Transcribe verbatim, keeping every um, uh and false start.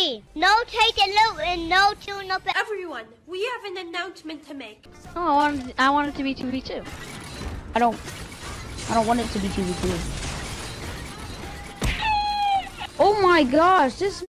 me. No taking loot and no tune up. Everyone, we have an announcement to make. Oh, I want, I want it to be two v two. I don't, I don't want it to be two v two. Oh my gosh, this